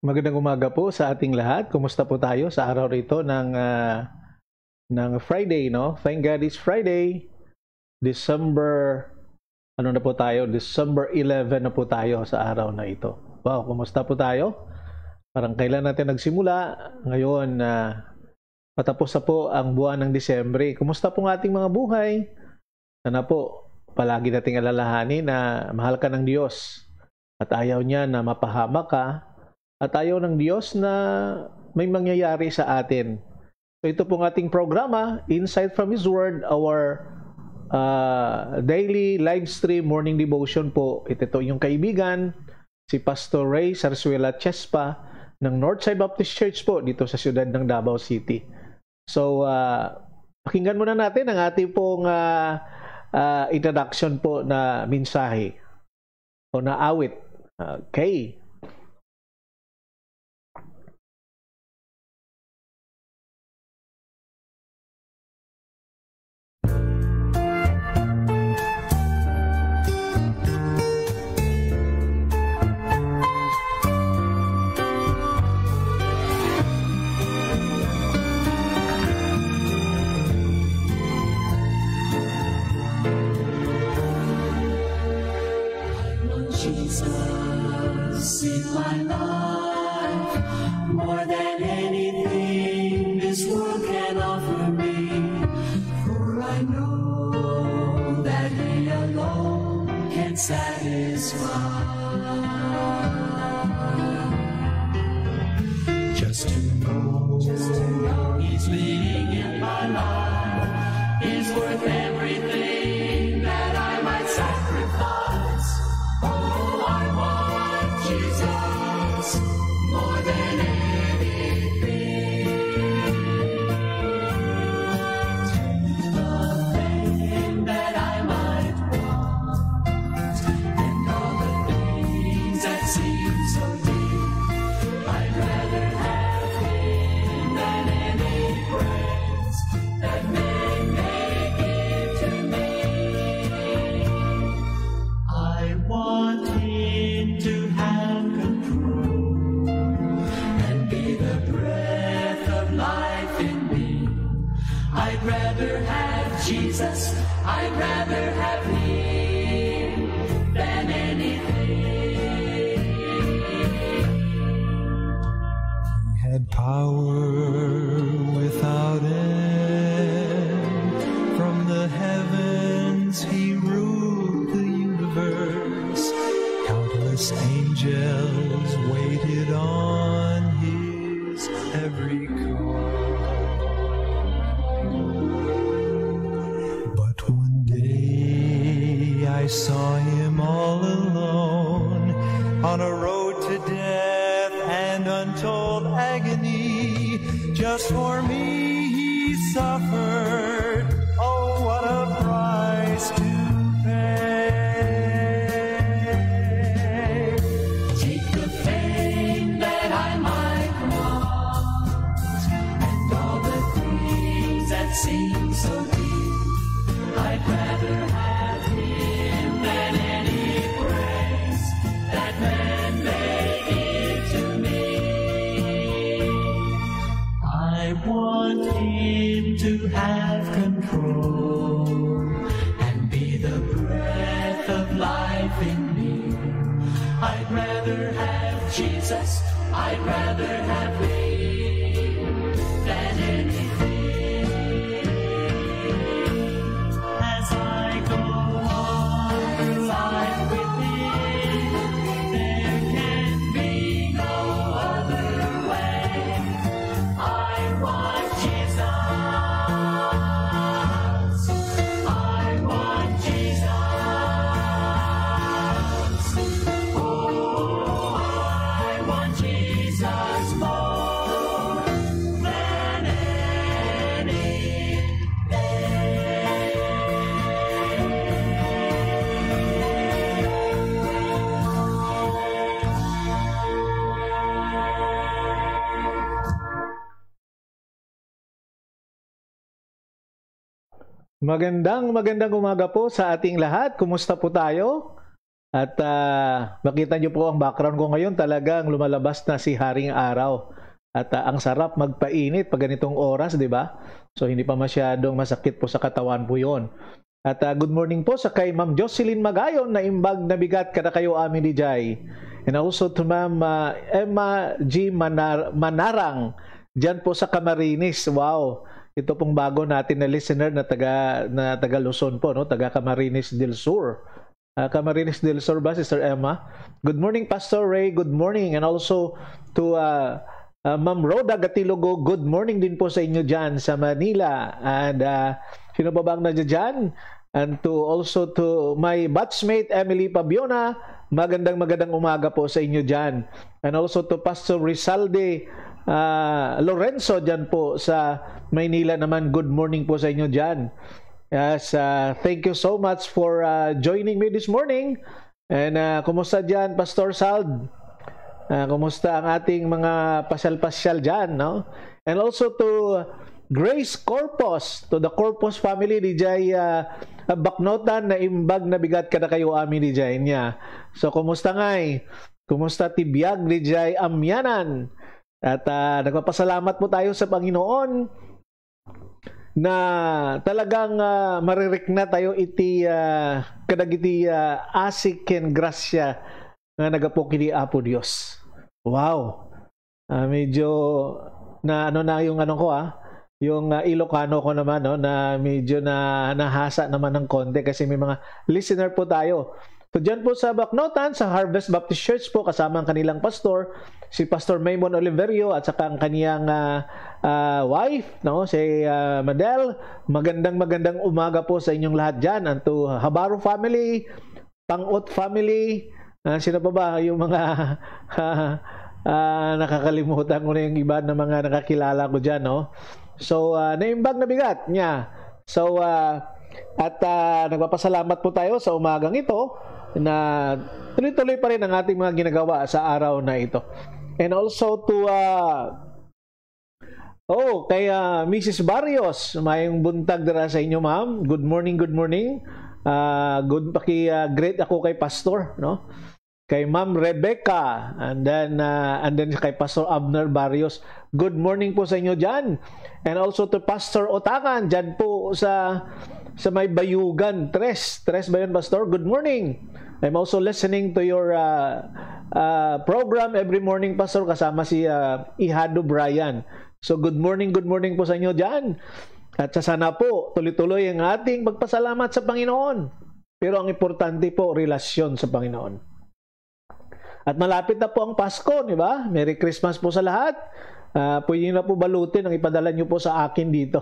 Magandang umaga po sa ating lahat. Kumusta po tayo sa araw rito ng Friday, no? Thank God it's Friday. December, ano na po tayo? December 11 na po tayo sa araw na ito. Wow, kumusta po tayo? Parang kailan natin nagsimula? Ngayon, patapos na po ang buwan ng Disyembre. Kumusta po ang ating mga buhay? Sana po, palagi nating alalahanin na mahal ka ng Diyos at ayaw niya na mapahama ka. At ayaw ng Diyos na may mangyayari sa atin. So ito pong ating programa, Insight from His Word, our daily live stream morning devotion po. Ito yung kaibigan, si Pastor Ray Sarsuela Chespa ng Northside Baptist Church po dito sa siyudad ng Davao City. So pakinggan muna natin ang ating pong introduction po na mensahe o na awit. Okay. Just to know He's leading in my life is worth everything that I might sacrifice. Oh, I want Jesus more than anything. The fame that I might want and all the things that seem so deep, I'd rather have Him than any praise that men may give to me. I want Him to have control and be the breath of life in me. I'd rather have Jesus, I'd rather have Him than anything. He had power without end. From the heavens He ruled the universe. Countless angels waited on His every call. But one day I saw Him all alone on a road to death and untold agony. Just for me He suffered. Oh, what a price to pay. Take the fame that I might want and all the things that seem so deep. I'd rather have Him than any praise that man may give to me. I want Him to have control and be the breath of life in me. I'd rather have Jesus, I'd rather have Him than anything. As I go on through life with Him, there can be no other way. I want Jesus, I want Jesus. Oh, I want Jesus more than anything. Magandang umaga po sa ating lahat. Kumusta po tayo? At makita nyo po ang background ko ngayon, talagang lumalabas na si Haring Araw. At ang sarap magpainit pag ganitong oras, di ba? So hindi pa masyadong masakit po sa katawan po yon. At good morning po sa kay Ma'am Jocelyn Magayon na imbag na bigat kada kayo amin di Jai. And also to Ma'am Emma G. Manarang dyan po sa Camarines. Wow! Ito pong bago natin na listener na taga Luzon po, no? Taga Camarines del Sur. Camarines del Sur ba, Sister Emma? Good morning, Pastor Ray. Good morning. And also to Ma'am Rhoda Gatilogo, good morning din po sa inyo dyan sa Manila. And sino ba bang nandiyan dyan? And also to my batchmate Emily Pabiona, magandang umaga po sa inyo dyan. And also to Pastor Rizalde Lorenzo dyan po sa Maynila naman, good morning po sa inyo dyan. Yes, thank you so much for joining me this morning. And kumusta dyan, Pastor Sald? Kumusta ang ating mga pasyal-pasyal dyan, no? And also to Grace Corpus, to the Corpus family, DJ Baknotan na imbag na bigat kada kayo amin DJ niya. So, kumusta ngay? Kumusta tibiyag DJ Amyanan? At nagpapasalamat po tayo sa Panginoon na talagang maririk na tayo iti kadagiti asik ken grasya nga nagapokili Apo Dios. Wow. Medyo na na yung ko yung Ilocano ko naman, no, na medyo nahasa naman ng konti kasi may mga listener po tayo. So dyan po sa Baknotan, sa Harvest Baptist Church po, kasama ang kanilang pastor, si Pastor Maymon Oliverio at saka ang kaniyang wife, no, si Madel. Magandang umaga po sa inyong lahat dyan. And to Habaro family, Pangot family, sino pa ba yung mga nakakalimutan ko na yung iba na mga nakakilala ko dyan, no? So, naimbag na bigat niya. So, at nagpapasalamat po tayo sa umagang ito na tuloy-tuloy pa rin ang ating mga ginagawa sa araw na ito. And also to kay Mrs. Barrios, mayong buntag dara sa inyo, ma'am. Good morning, good morning. Great ako kay Pastor, no? Kay Ma'am Rebecca, and then kay Pastor Abner Barrios. Good morning po sa inyo dyan. And also to Pastor Otakan, dyan po sa may Bayugan. Tres ba yun, Pastor? Good morning. I'm also listening to your program every morning, Pastor, kasama si Ihado Brian. So good morning po sa inyo dyan. At sana po, tuloy-tuloy ang ating magpasalamat sa Panginoon. Pero ang importante po, relasyon sa Panginoon. At malapit na po ang Pasko, di ba? Merry Christmas po sa lahat. Pwede na po balutin ang ipadala nyo po sa akin dito.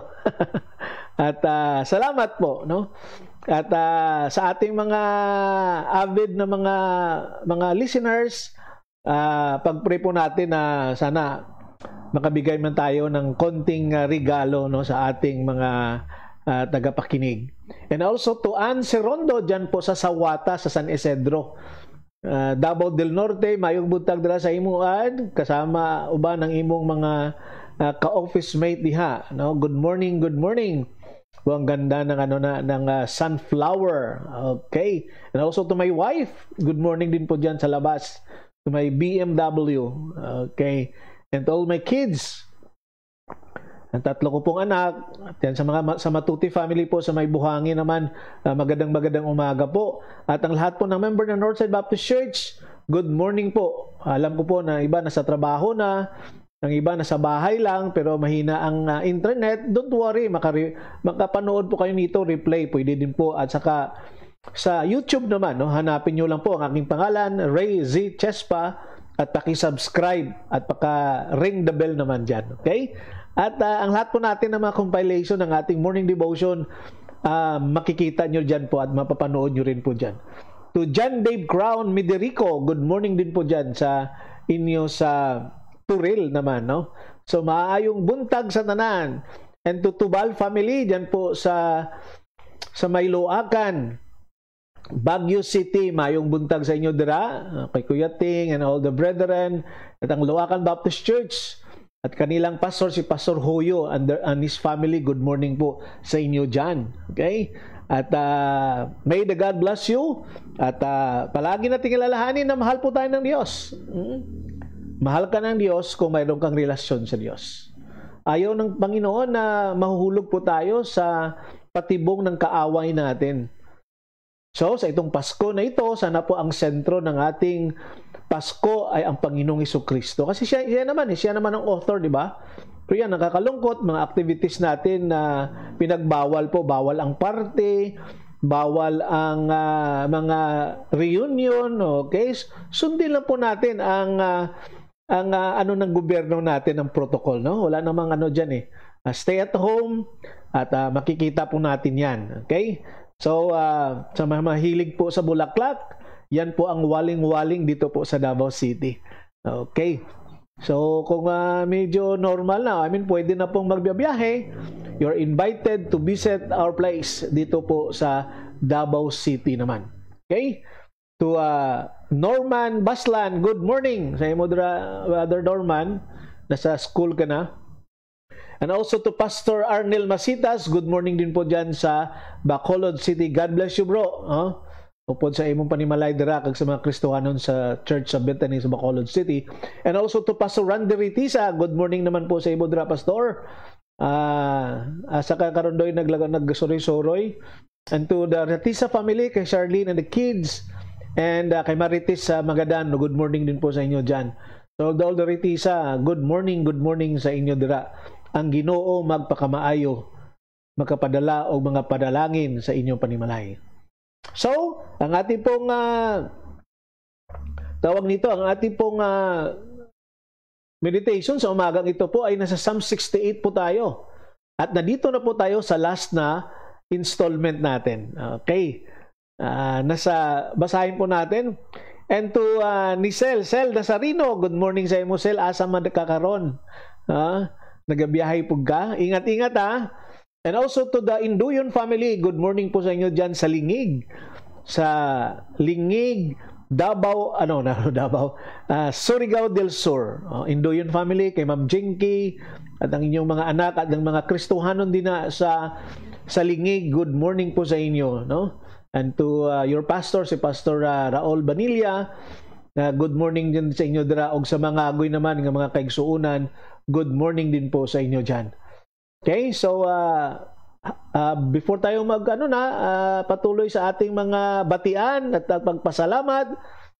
At salamat po, no? At sa ating mga avid na mga listeners, pag-pray po natin na sana makabigay man tayo ng konting regalo, no, sa ating mga tagapakinig. And also to Ann Serondo dyan po sa Sawata, sa San Isidro. Davao del Norte, mayong buntag dala sa imuan, kasama uban ng imong mga ka-office mate diha, no? Good morning. Ang ganda ng ng sunflower. Okay. And also to my wife, good morning din po diyan sa labas. To my BMW. Okay. And to all my kids. Ang tatlo ko pong anak, at yan sa Matuti family po, sa may Buhangin naman, magandang umaga po. At ang lahat po ng member ng Northside Baptist Church, good morning po. Alam ko po na iba nasa trabaho na, ang iba nasa bahay lang, pero mahina ang internet. Don't worry, makapanood po kayo nito, replay, pwede din po. At saka sa YouTube naman, no, hanapin nyo lang po ang aking pangalan, Ray Z Chespa, at paki-subscribe at paka-ring the bell naman dyan. Okay? At ang lahat po natin ng mga compilation ng ating morning devotion, makikita nyo dyan po at mapapanood nyo rin po dyan. To John Dave Crown Miderico, good morning din po dyan sa inyo sa Turil naman, no? So maayong buntag sa tanan. And to Tubal family, dyan po sa Mayloacan, Baguio City, mayong buntag sa inyo dira, kay Kuya Ting and all the brethren, at ang Loacan Baptist Church, at kanilang pastor, si Pastor Hoyo and his family, good morning po sa inyo dyan. Okay? At may the God bless you. At palagi nating ilalahanin na mahal po tayo ng Diyos. Mahal ka ng Diyos kung mayroon kang relasyon sa Diyos. Ayaw ng Panginoon na mahuhulog po tayo sa patibong ng kaaway natin. So, sa itong Pasko na ito, sana po ang sentro ng ating Pasko ay ang Panginoong Jesucristo. Kasi siya naman ang author, di ba? Pero yan, nakakalungkot, mga activities natin na pinagbawal po. Bawal ang party, bawal ang mga reunion, okay? Sundin lang po natin ang ano ng gobyerno natin, ang protocol, no? Wala namang ano dyan eh. Stay at home at makikita po natin yan, okay? So, sa mga mahilig po sa bulaklak, yan po ang waling-waling dito po sa Davao City. Okay. So, kung medyo normal na, pwede na pong magbiyahe, you're invited to visit our place dito po sa Davao City naman. Okay? To Norman Baslan, good morning. Sa imo, Brother Norman, nasa school ka na. And also to Pastor Arnel Masitas, good morning din po dyan sa Bacolod City. God bless you, bro. Upod sa imong panimalay dira kag sa mga Kristohanon sa Church of Bethany sa Bacolod City. And also to Pastor Randy Ritisa, good morning naman po sa imo dira, Pastor. Sa karondoy nagsoroy-soroy. And to the Ritisa family, kay Charlene and the kids, and kay Maritis sa Magadan, good morning din po sa inyo dyan. So all the Ritisa, good morning sa inyo dira. Ang Ginoo magpakamaayo, magkapadala o mga padalangin sa inyong panimalay. So, ang ating pong tawag nito, ang ating pong meditation sa umagang ito po ay nasa Psalm 68 po tayo. At nandito na po tayo sa last na installment natin. Okay. Basahin po natin. And to Nisel Nasarino, good morning sa imo, Sel. Asa man kakaron? Nagabiyahe po ka. Ingat-ingat And also to the Induyon family, good morning po sa inyo dyan sa Lingig. Sa Lingig, Davao, Surigao del Sur. Induyon family, kay Ma'am Jinky, at ang inyong mga anak, at ang mga Kristohanon din na sa Lingig, good morning po sa inyo. No? And to your pastor, si Pastor Raul Banilla, good morning din sa inyo dira, og sa mga agoy naman, ng mga kaigsuunan, good morning din po sa inyo dyan. Okay, so before tayo patuloy sa ating mga batian at pagpasalamat,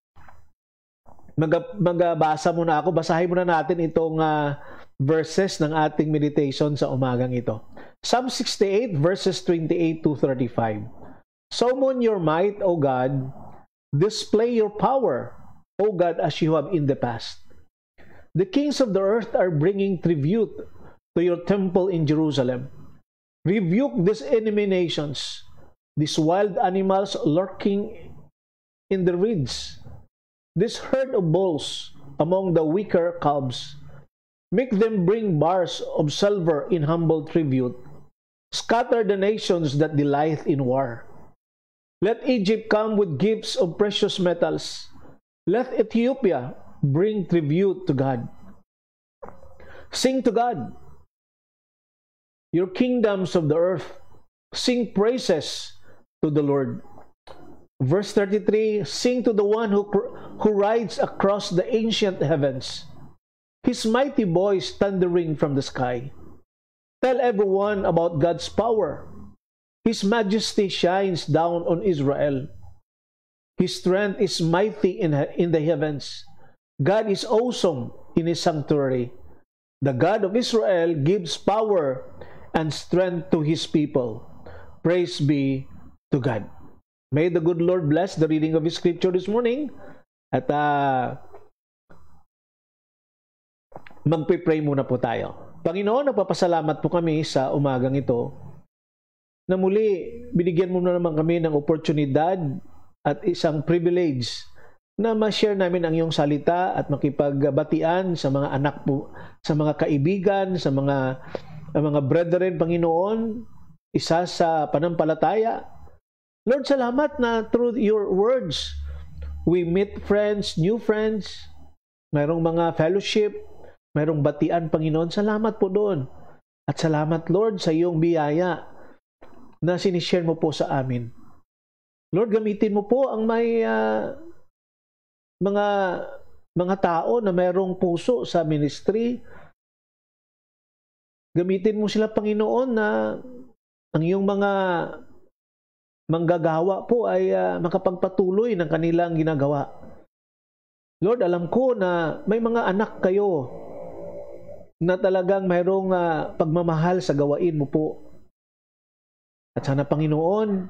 magbasa muna ako. Basahin muna natin itong verses ng ating meditation sa umagang ito. Psalm 68 verses 28 to 35. Summon your might, O God, display your power, O God, as you have in the past. The kings of the earth are bringing tribute to your temple in Jerusalem. Rebuke these enemy nations, these wild animals lurking in the reeds, this herd of bulls among the weaker calves. Make them bring bars of silver in humble tribute. Scatter the nations that delight in war. Let Egypt come with gifts of precious metals. Let Ethiopia bring tribute to God. Sing to God, your kingdoms of the earth. Sing praises to the Lord. Verse 33, sing to the one who rides across the ancient heavens, his mighty voice thundering from the sky. Tell everyone about God's power. His majesty shines down on Israel. His strength is mighty in the heavens. God is awesome in His sanctuary. The God of Israel gives power and strength to His people. Praise be to God. May the good Lord bless the reading of His scripture this morning. At magpipray muna po tayo. Panginoon, nagpapasalamat po kami sa umagang ito na muli binigyan mo na naman kami ng oportunidad at isang privilege na ma-share namin ang iyong salita at makipagbatian sa mga anak po, sa mga kaibigan, sa mga brethren, Panginoon, isa sa panampalataya. Lord, salamat na through your words, we meet friends, new friends, mayroong mga fellowship, mayroong batian, Panginoon. Salamat po doon. At salamat, Lord, sa iyong biyaya na sinishare mo po sa amin. Lord, gamitin mo po ang may mga tao na mayroong puso sa ministry. Gamitin mo sila, Panginoon, na ang iyong mga manggagawa po ay makapagpatuloy ng kanilang ginagawa. Lord, alam ko na may mga anak kayo na talagang mayroong pagmamahal sa gawain mo po. At sana, Panginoon,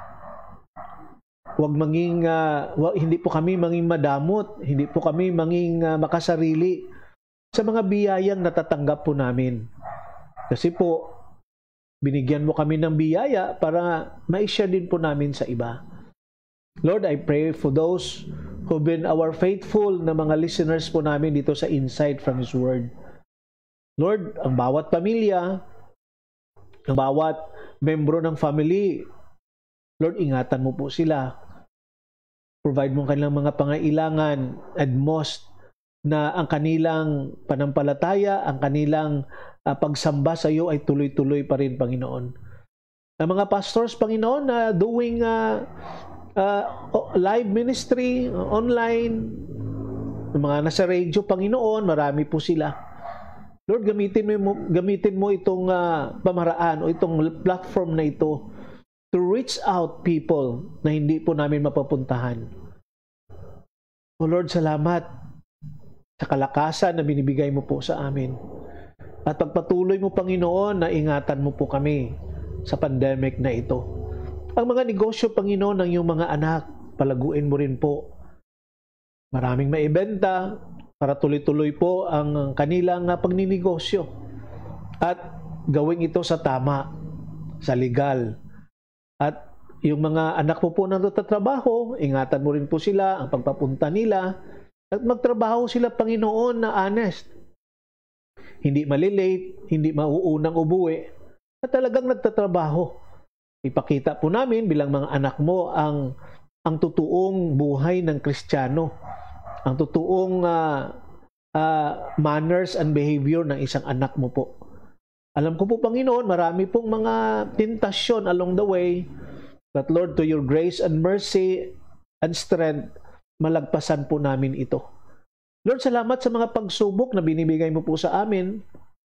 hindi po kami manging madamot, hindi po kami manging makasarili sa mga biyayang natatanggap po namin. Kasi po, binigyan mo kami ng biyaya para ma-share din po namin sa iba. Lord, I pray for those who've been our faithful na mga listeners po namin dito sa Insight from His Word. Lord, ang bawat pamilya, ang bawat membro ng family, Lord, ingatan mo po sila. Provide mo kanilang mga pangailangan, and most na ang kanilang panampalataya, ang kanilang pagsamba sa iyo ay tuloy-tuloy pa rin, Panginoon. Ang mga pastors, Panginoon, na doing live ministry, online, yung mga nasa radio, Panginoon, marami po sila. Lord, gamitin mo itong pamaraan o itong platform na ito to reach out people na hindi po namin mapapuntahan. O Lord, salamat sa kalakasan na binibigay mo po sa amin. At pagpatuloy mo, Panginoon, na ingatan mo po kami sa pandemic na ito. Ang mga negosyo, Panginoon, ng iyong mga anak, palaguin mo rin po. Maraming maibenta para tuloy-tuloy po ang kanilang pagninegosyo. At gawin ito sa tama, sa legal. At yung mga anak mo po na nagtatrabaho, ingatan mo rin po sila, ang pagpapunta nila, at magtrabaho sila, Panginoon, na honest. Hindi malilate, hindi mauunang ubuwi, at talagang nagtatrabaho. Ipakita po namin bilang mga anak mo ang totoong buhay ng Kristiyano, ang totoong manners and behavior ng isang anak mo po. Alam ko po, Panginoon, marami pong mga tentasyon along the way, but Lord, to your grace and mercy and strength, malagpasan po namin ito. Lord, salamat sa mga pagsubok na binibigay mo po sa amin.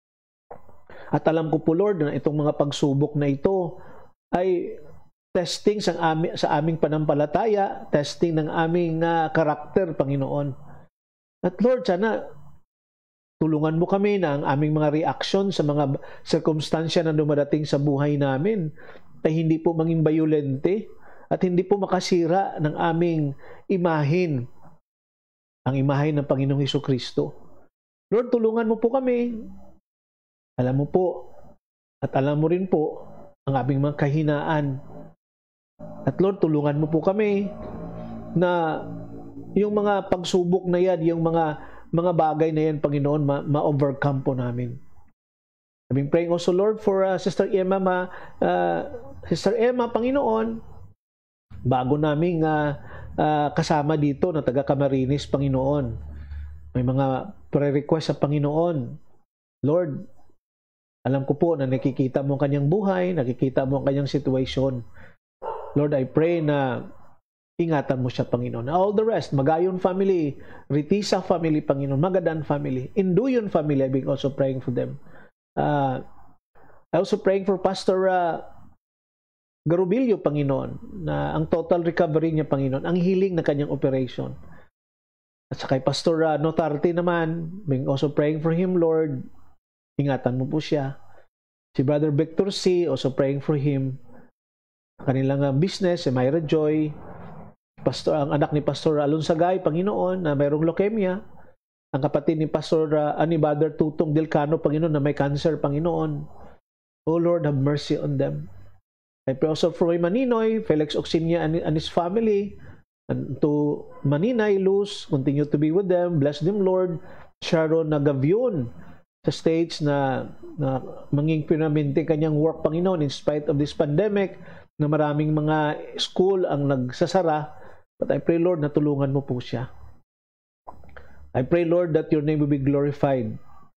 At alam ko po, Lord, na itong mga pagsubok na ito ay testing sa aming panampalataya, testing ng aming karakter, Panginoon. At Lord, sana tulungan mo kami na ang aming mga reaksyon sa mga sirkumstansya na dumadating sa buhay namin ay hindi po maging bayolente at hindi po makasira ng aming imahin, ang imahin ng Panginoong Hesukristo. Lord, tulungan mo po kami. Alam mo po, at alam mo rin po ang aming mga kahinaan. At Lord, tulungan mo po kami na yung mga pagsubok na yan, yung mga bagay na yan, Panginoon, ma-overcome po namin. I've been praying also, Lord, for Sister Emma, Sister Emma, Panginoon, bago naming kasama dito na taga Camarines, Panginoon. May mga pre-request sa Panginoon. Lord, alam ko po na nakikita mo ang kanyang buhay, nakikita mo ang kanyang situation. Lord, I pray na ingatan mo siya, Panginoon. All the rest, Magayon family, Ritisa family, Panginoon, Magadan family, Induyon family, I've been also praying for them. I also praying for Pastor Garubilio, Panginoon, na ang total recovery niya, Panginoon, ang healing na kanyang operation. At saka kay Pastor Notarte naman, being also praying for him, Lord, ingatan mo po siya. Si Brother Victor C, also praying for him. Kanilang business, si Myra Joy, ang anak ni Pastor Alonsagay, Panginoon, na mayroong leukemia. Ang kapatid ni Pastor ni Brother Tutong Delcano, Panginoon, na may cancer, Panginoon. Oh Lord, have mercy on them. I pray also for Maninoy, Felix Oxinia and his family, and to Maninay, Luz, continue to be with them. Bless them, Lord. Sharon Nagavion, sa stage na manging pinaminti kanyang work, Panginoon, in spite of this pandemic, na maraming mga school ang nagsasara. But I pray, Lord, na tulungan mo po siya. I pray, Lord, that your name will be glorified.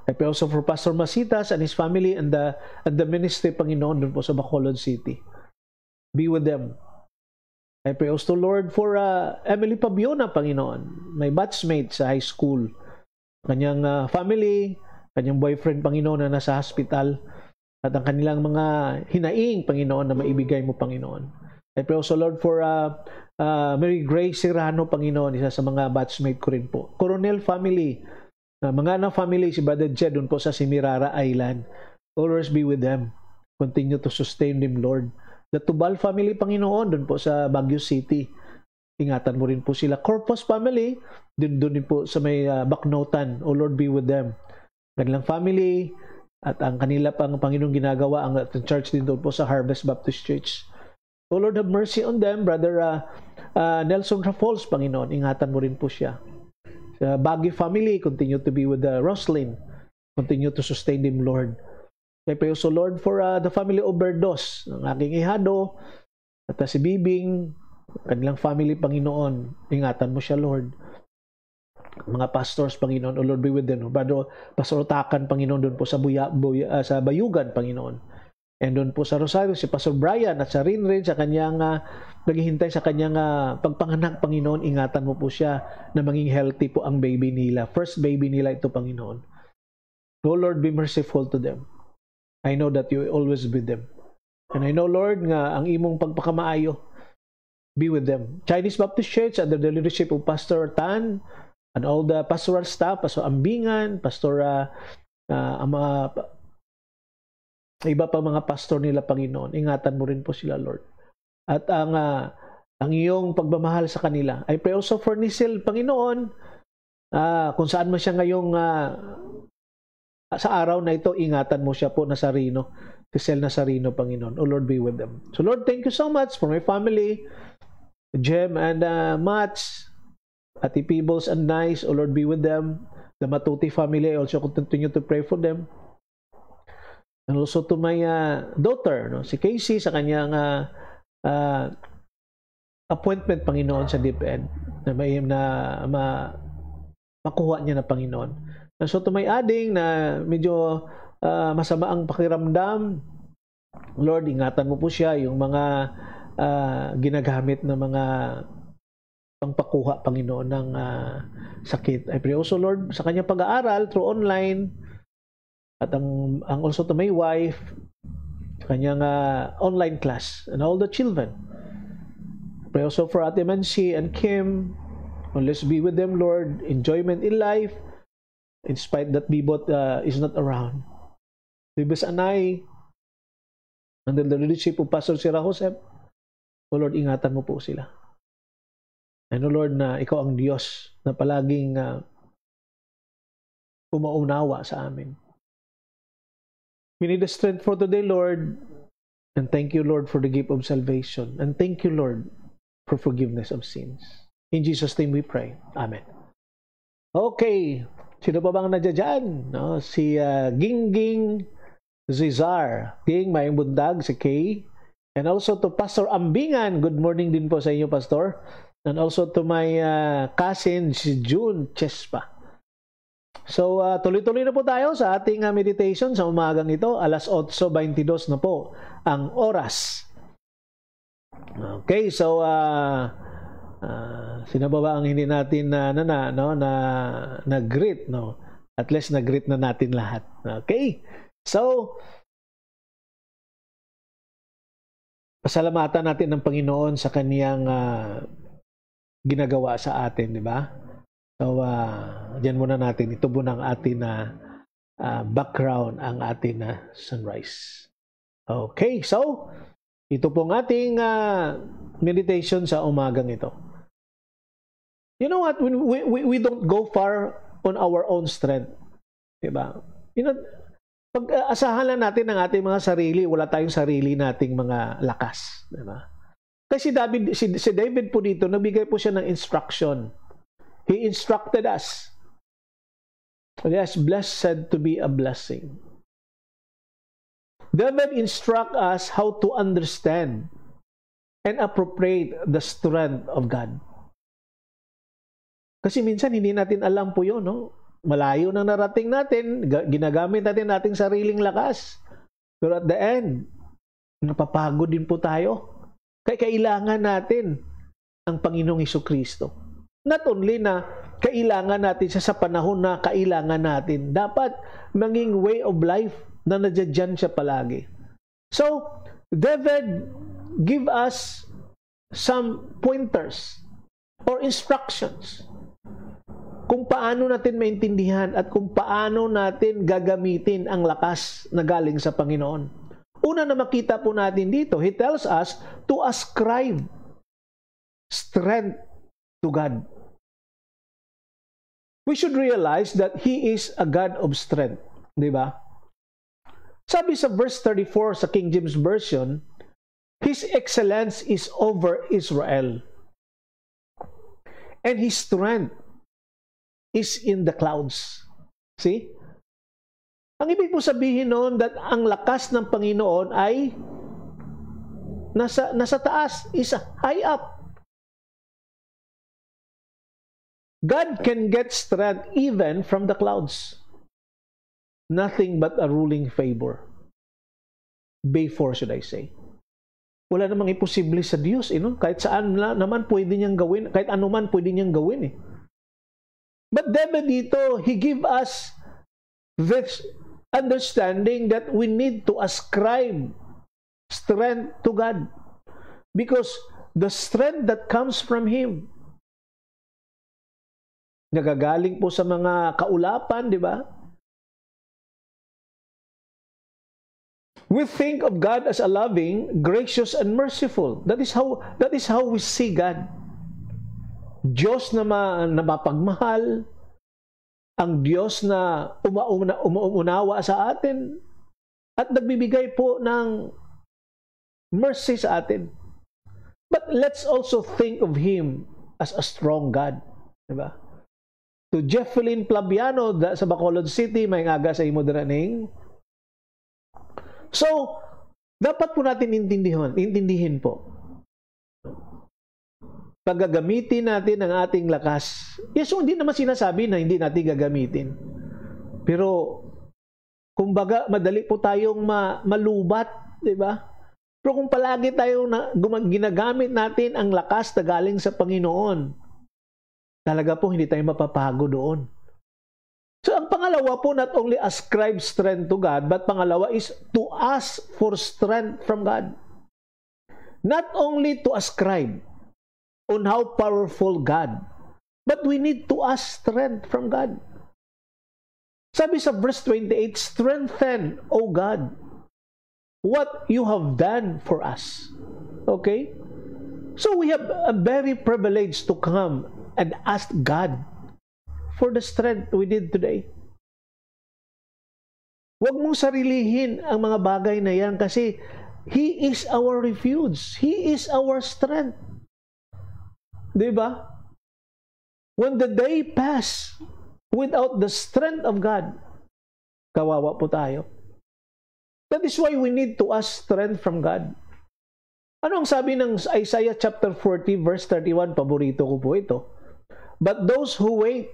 I pray also for Pastor Masitas and his family and the ministry, Panginoon, doon po sa Bacolod City. Be with them. I pray also, Lord, for Emily Pabiona, Panginoon, my batchmate sa high school. Kanyang family, kanyang boyfriend, Panginoon, na nasa hospital, at ang kanilang mga hinaing, Panginoon, na maibigay mo, Panginoon. I pray also, Lord, for Mary Grace Serrano, Panginoon, isa sa mga batchmate ko rin po. Coronel family, mga anak family, si Brother Jed, doon po sa Semirara Island. Always be with them. Continue to sustain them, Lord. The Tubal family, Panginoon, doon po sa Baguio City. Ingatan mo rin po sila. Corpus family, doon din po sa may Bacnotan. O Lord, be with them. Kanilang family, at ang kanila pang Panginoon ginagawa, ang church din doon po sa Harvest Baptist Church. O Lord, have mercy on them. Brother Nelson Rafols, Panginoon, ingatan mo rin po siya. Sa Baguio family, continue to be with Roslyn. Continue to sustain them, Lord. I pray also, Lord, for the family of Berdos, ang aking ihado, at si Bibing, kanilang family, Panginoon. Ingatan mo siya, Lord. Mga pastors, Panginoon, O Lord, be with them. Pastor Takan, Panginoon, doon po sa sa Bayugan, Panginoon. And doon po sa Rosario, si Pastor Brian at sa Rinrin, sa kanyang naghihintay sa kanyang pagpanganak, Panginoon, ingatan mo po siya na maging healthy po ang baby nila. First baby nila ito, Panginoon. O Lord, be merciful to them. I know that you will always be with them. And I know, Lord, nga ang imong pagpakamaayo, be with them. Chinese Baptist Church, under the leadership of Pastor Tan, and all the pastoral staff, Pastor Ambingan, Pastor iba pa mga pastor nila, Panginoon. Ingatan mo rin po sila, Lord. At ang iyong pagmamahal sa kanila. I pray also for Nisel, Panginoon, kung saan man siya ngayong sa araw na ito, ingatan mo siya po, Nazareno, Tisel Nazareno, Panginoon. O Lord, be with them. So Lord, thank you so much for my family, Jem and Mats, Ati Peebles and Nice. O Lord, be with them. The Matuti family, I also continue to pray for them. And also to my daughter, no? Si Casey, sa kanyang appointment, Panginoon, sa DepEd, na makuha niya na, Panginoon. And so to my ading na medyo masama ang pakiramdam, Lord, ingatan mo po siya, yung mga ginagamit na mga pangpakuha, Panginoon, ng sakit. I pray also, Lord, sa kanyang pag-aaral through online, at ang also to my wife, kanyang online class, and all the children. I pray also for Ate Mansi and Kim. Let's be with them, Lord. Enjoyment in life, in spite that Bibot is not around. Bibis Anay, under the leadership of Pastor Sira Josep, O Lord, ingatan mo po sila. And O Lord, na ikaw ang Diyos na palaging umaunawa sa amin. We need the strength for today, Lord. And thank you, Lord, for the gift of salvation. And thank you, Lord, for forgiveness of sins. In Jesus' name we pray. Amen. Okay. Sino pa bang nadyan? No? Si Gingging Zizar. Ging, mayang bundag, si Kay. And also to Pastor Ambingan. Good morning din po sa inyo, Pastor. And also to my cousin, si June Chespa. So, tuloy-tuloy na po tayo sa ating meditation sa umagang ito. Alas 8:22 na po ang oras. Okay, so sino ba ang hindi natin na-greet, no? At least na-greet na natin lahat. Okay? So, pasalamatan natin ng Panginoon sa kaniyang ginagawa sa atin, di ba? So, diyan muna natin. Ito muna ang atin na background, ang atin na sunrise. Okay, so, ito pong ating meditation sa umagang ito. You know what? We don't go far on our own strength. Diba? You know, pag-asahan lang natin ng ating mga sarili, wala tayong sarili nating mga lakas. Diba? Kasi si David po dito, nabigay po siya ng instruction. He instructed us. Yes, blessed to be a blessing. David instruct us how to understand and appropriate the strength of God. Kasi minsan hindi natin alam po yun, no? malayo nang narating natin, ginagamit natin ating sariling lakas. Pero at the end, napapagod din po tayo. Kaya kailangan natin ang Panginoong Hesukristo. Not only na kailangan natin siya sa panahon na kailangan natin, dapat maging way of life na nadyan siya palagi. So, David give us some pointers or instructions kung paano natin maintindihan at kung paano natin gagamitin ang lakas na galing sa Panginoon. Una na makita po natin dito, he tells us to ascribe strength to God. We should realize that He is a God of strength. Di ba? Sabi sa verse 34 sa King James Version, His excellence is over Israel, and His strength is in the clouds. See? Ang ibig po sabihin noon that ang lakas ng Panginoon ay nasa taas, is high up. God can get strength even from the clouds. Nothing but a ruling favor. Before, should I say. Wala namang imposible sa Diyos. Kahit saan naman pwede niyang gawin. Kahit ano man pwede niyang gawin. But David dito, he give us this understanding that we need to ascribe strength to God. Because the strength that comes from Him, nagagaling po sa mga kaulapan, di ba? We think of God as a loving, gracious, and merciful. That is how we see God. Diyos na mapagmahal, ang Diyos na umuunawa sa atin, at nagbibigay po ng mercy sa atin. But let's also think of Him as a strong God. Diba? To Jeffelyn Plabiano sa Bacolod City, may aga sa imo diraning. So, dapat po natin intindihin po. Pag gagamitin natin ang ating lakas, yes, hindi naman sinasabi na hindi natin gagamitin. Pero, kumbaga, madali po tayong malubat, di ba? Pero kung palagi tayong ginagamit natin ang lakas na galing sa Panginoon, talaga po hindi tayo mapapagod doon. So, ang pangalawa po, not only ascribe strength to God, but pangalawa is to ask for strength from God. Not only to ascribe on how powerful God, but we need to ask strength from God. Sabi sa verse 28, strengthen, O God, what you have done for us. Okay? So we have a very privilege to come and ask God for the strength we did today. Huwag mong sarilihin ang mga bagay na yan kasi He is our refuge. He is our strength. Diba? When the day pass without the strength of God, kawawa po tayo. That is why we need to ask strength from God. Ano ang sabi ng Isaiah chapter 40 verse 31? Paborito ko po ito. But those who wait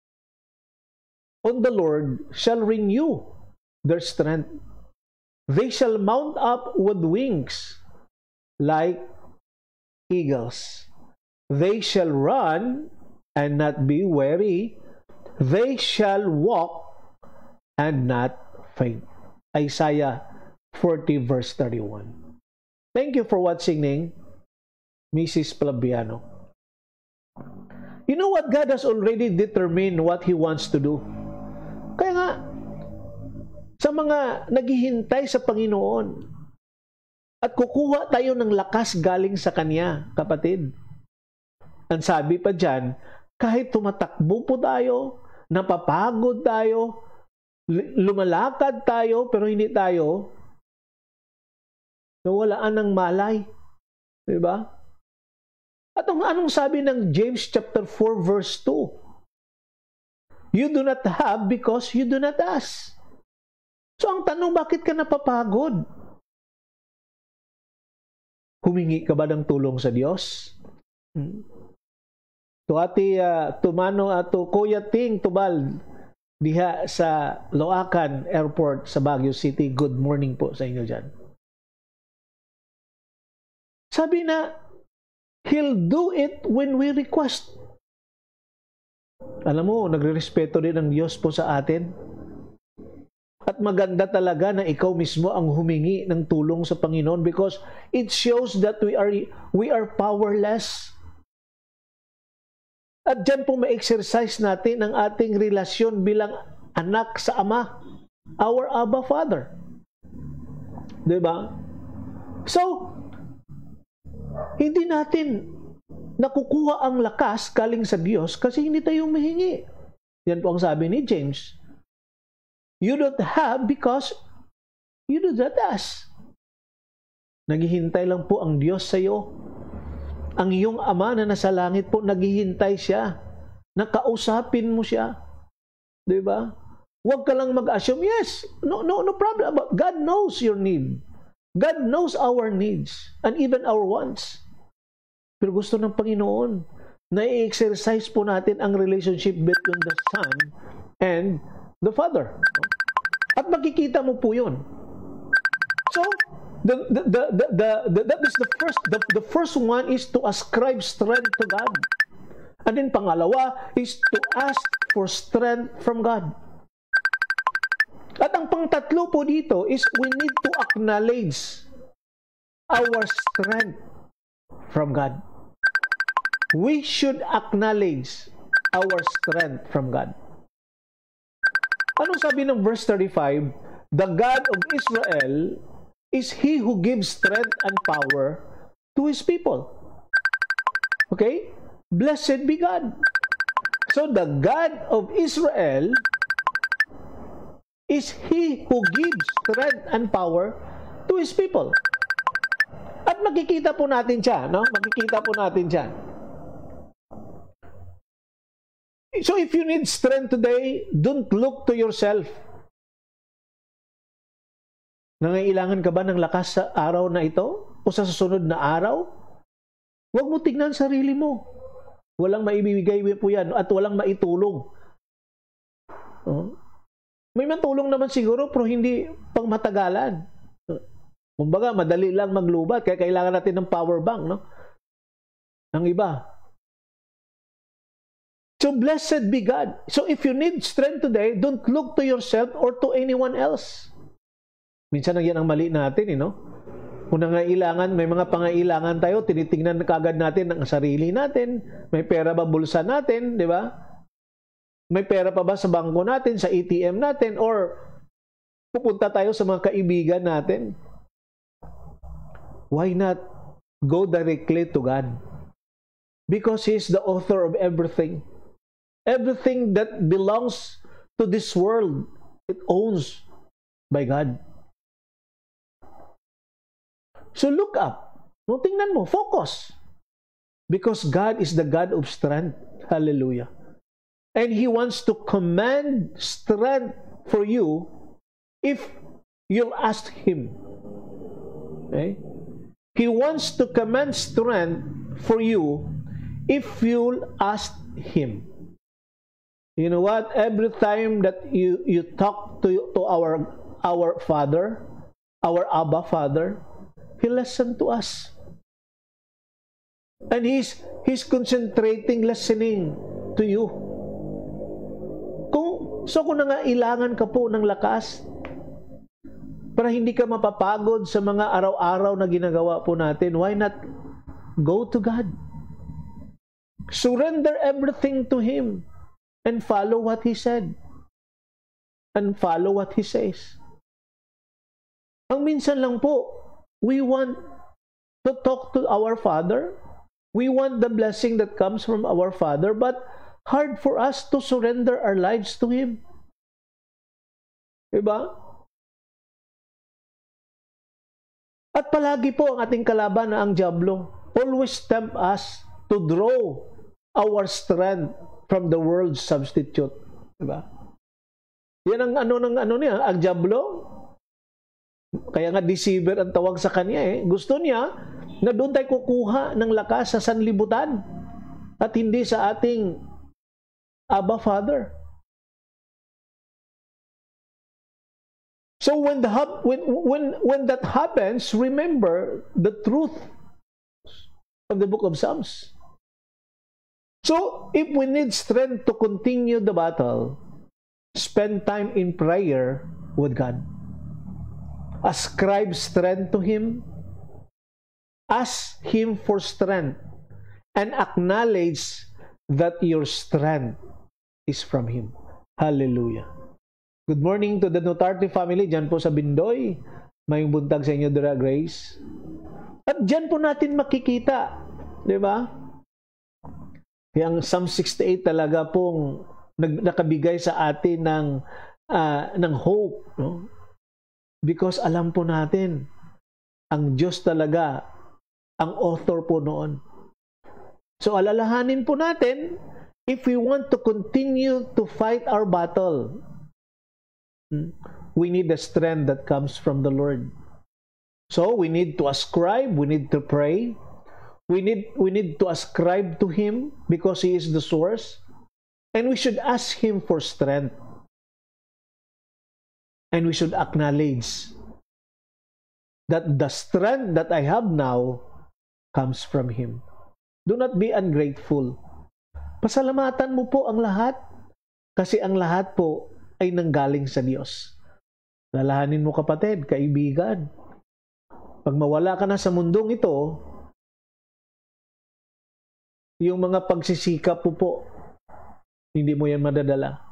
on the Lord shall renew their strength. They shall mount up with wings like eagles. They shall run and not be weary. They shall walk and not faint. Isaiah 40 verse 31. Thank you for watching, Mrs. Plabiano. You know what? God has already determined what He wants to do. Kaya nga, sa mga naghihintay sa Panginoon at kukuha tayo ng lakas galing sa Kanya, kapatid. Ang sabi pa dyan, kahit tumatakbo po tayo, napapagod tayo, lumalakad tayo, pero hindi tayo nawalaan ng malay. Diba? At anong sabi ng James chapter 4 verse 2? You do not have because you do not ask. So ang tanong, bakit ka napapagod? Humingi ka ba ng tulong sa Diyos? To ati tumano ato kuya ting tubal diha sa Loacan Airport sa Baguio City. Good morning po sa inyo dyan. Sabi na, He'll do it when we request. Alam mo, nagre-respeto din ang Diyos po sa atin. At maganda talaga na ikaw mismo ang humingi ng tulong sa Panginoon because it shows that we are powerless. At dyan po ma-exercise natin ang ating relasyon bilang anak sa Ama, our Abba Father. Diba? So, hindi natin nakukuha ang lakas galing sa Diyos kasi hindi tayo mahingi. Yan po ang sabi ni James. You don't have because you do not ask. Naghihintay lang po ang Diyos sa iyo. Ang iyong Ama na nasa langit po, naghihintay siya. Nakausapin mo siya. Diba? Huwag ka lang mag-assume, yes, no problem. But God knows your need. God knows our needs and even our wants. Pero gusto ng Panginoon na i-exercise po natin ang relationship between the Son and the Father. At makikita mo po yun. So, that is the first one is to ascribe strength to God. And then pangalawa is to ask for strength from God. At ang pangtatlo po dito is we need to acknowledge our strength from God. We should acknowledge our strength from God. Anong sabi ng verse 35? The God of Israel is He who gives strength and power to His people. Okay? Blessed be God. So the God of Israel is He who gives strength and power to His people. At makikita po natin siya, no? Makikita po natin siya. So if you need strength today, don't look to yourself. Nangailangan ka ba ng lakas sa araw na ito? O sa susunod na araw? Huwag mo tignan sarili mo. Walang maibibigay po yan at walang maitulong. May matulong naman siguro pero hindi pang matagalan. Kumbaga, madali lang maglubat kaya kailangan natin ng power bank, no? Ang iba. So blessed be God. So if you need strength today, don't look to yourself or to anyone else. Minsan yan ang mali natin, no? Kung nangailangan, may mga pangailangan tayo, tinitingnan kagad natin ang sarili natin. May pera ba bulsa natin, di ba? May pera pa ba sa bangko natin, sa ATM natin, or pupunta tayo sa mga kaibigan natin? Why not go directly to God? Because He is the author of everything. Everything that belongs to this world, it owns by God. So look up. No, tingnan mo, focus. Because God is the God of strength. Hallelujah. And He wants to command strength for you if you'll ask Him. Okay? He wants to command strength for you if you'll ask Him. You know what? Every time that you talk to our Father, our Abba Father, He listens to us. And He's concentrating, listening to you. Kung nangailangan ka po ng lakas, para hindi ka mapapagod sa mga araw-araw na ginagawa po natin, why not go to God? Surrender everything to Him. And follow what He said. And follow what He says. Ang minsan lang po, we want to talk to our Father. We want the blessing that comes from our Father, but hard for us to surrender our lives to Him. Diba? At palagi po ang ating kalaban na ang diablo always tempt us to draw our strength from the world's substitute. Diba? Yan ang niya, ang diablo. Kaya nga deceiver ang tawag sa kanya eh. Gusto niya na doon tayo kukuha ng lakas sa sanlibutan at hindi sa ating Abba Father. So when that happens, remember the truth of the book of Psalms. So if we need strength to continue the battle, spend time in prayer with God. Ascribe strength to Him. Ask Him for strength. And acknowledge that your strength is from Him. Hallelujah. Good morning to the Notarte family dyan po sa Bindoy. May buntag sa inyo, Dra Grace. At dyan po natin makikita, di ba? Yung Psalm 68 talaga pong nakabigay sa atin ng hope, no? Because alam po natin, ang Diyos talaga, ang author po noon. So alalahanin po natin, if we want to continue to fight our battle, we need the strength that comes from the Lord. So we need to ascribe, we need to pray, we need to ascribe to Him because He is the source, and we should ask Him for strength. And we should acknowledge that the strength that I have now comes from Him. Do not be ungrateful. Pasalamatan mo po ang lahat kasi ang lahat po ay nanggaling sa Diyos. Lalahanin mo, kapatid, kaibigan. Pag mawala ka na sa mundong ito, yung mga pagsisikap po, hindi mo yan madadala.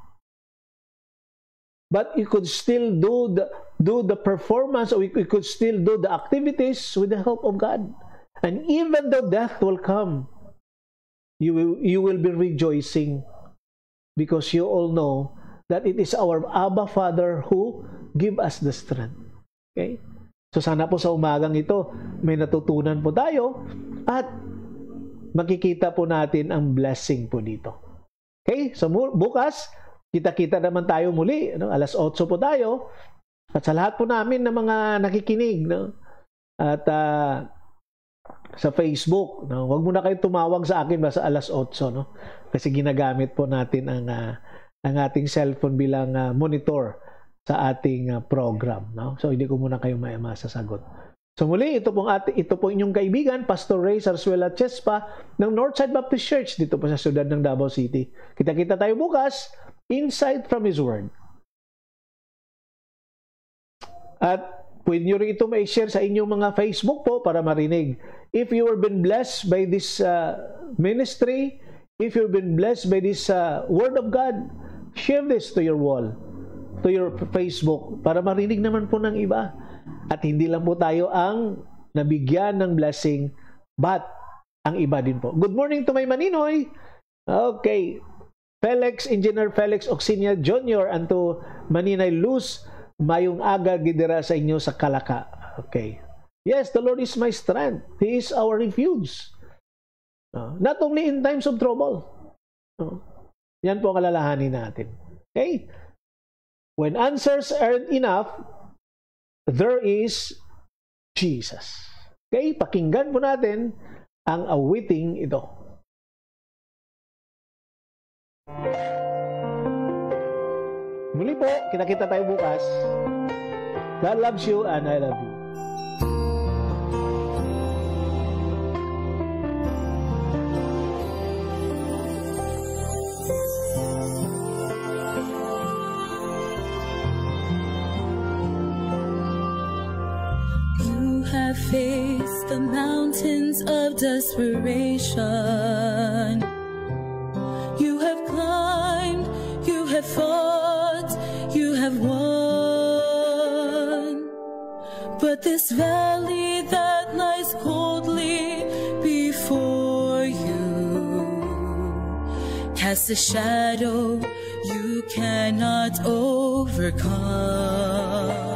But you could still do the performance, or you could still do the activities with the help of God. And even though death will come, you will be rejoicing because you all know that it is our Abba Father who give us the strength. Okay? So sana po sa umagang ito, may natutunan po tayo at makikita po natin ang blessing po dito. Okay? So bukas, kita-kita naman tayo muli. No? 8:00 po tayo. At sa lahat po namin ng mga nakikinig, no? At sa Facebook, no? Huwag mo na kayo tumawag sa akin basta 8:00, no? Kasi ginagamit po natin ang ating cellphone bilang monitor sa ating program, no? So hindi ko muna kayo masasagot. So muli, ito po inyong kaibigan, Pastor Ray Sarsuela Chespa ng Northside Baptist Church dito po sa siyudad ng Davao City. Kita-kita tayo bukas, insight from His Word. At pwede nyo rin ito ma-share sa inyong mga Facebook po para marinig. If you have been blessed by this ministry, if you've been blessed by this Word of God, share this to your wall, to your Facebook, para marinig naman po ng iba. At hindi lang po tayo ang nabigyan ng blessing, but ang iba din po. Good morning to my maninoy. Okay. Engineer Felix Oxinia Jr. and to Maninay Luz, mayong aga gidira sa inyo sa Kalaka. Okay. Yes, the Lord is my strength. He is our refuge. Not only in times of trouble. Yan po ang alalahanin natin. Okay? When answers aren't enough, there is Jesus. Okay? Pakinggan po natin ang awiting ito. Muli po, kita-kita tayo bukas. God loves you and I love you. Have faced the mountains of desperation. You have climbed, you have fought, you have won. But this valley that lies coldly before you casts a shadow you cannot overcome.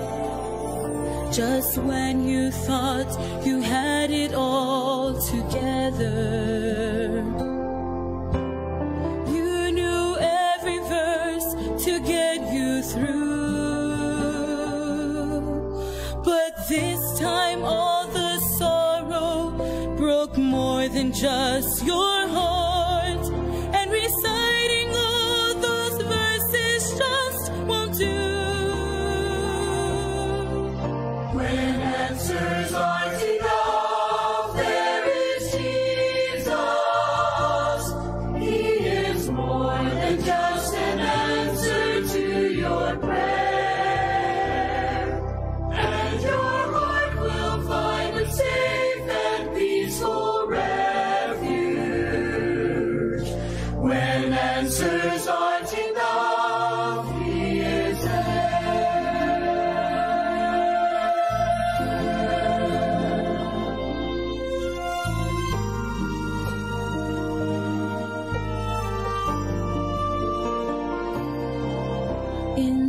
Just when you thought you had it all together, you knew every verse to get you through. But this time all the sorrow broke more than just your heart, and reciting all those verses just won't do.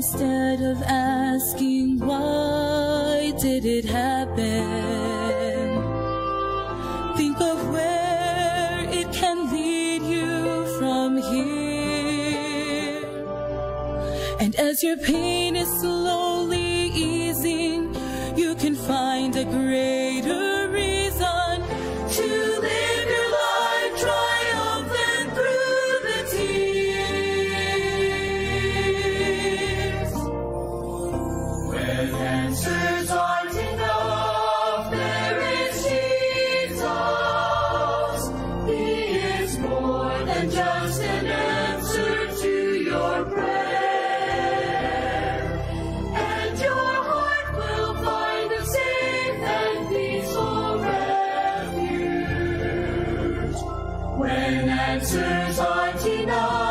Instead of asking why did it happen, think of where it can lead you from here. And as your pain is slowly easing, you can find a greater reason to live your life triumphant through the tears. When answers aren't enough, there is Jesus. He is more than just an answer to your prayer, and your heart will find a safe and peaceful refuge. When answers aren't enough,